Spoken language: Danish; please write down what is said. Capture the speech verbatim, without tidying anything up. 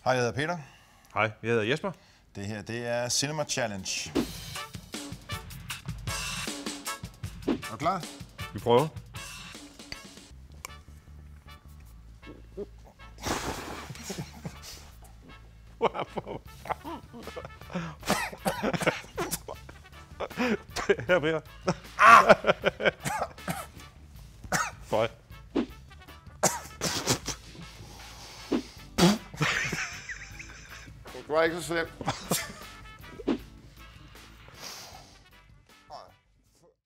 Hej, jeg hedder Peter. Hej, jeg hedder Jesper. Det her, det er Cinema Challenge. Er du klar? Vi prøver. Her, Peter. Føj. Det var ikke så slemt.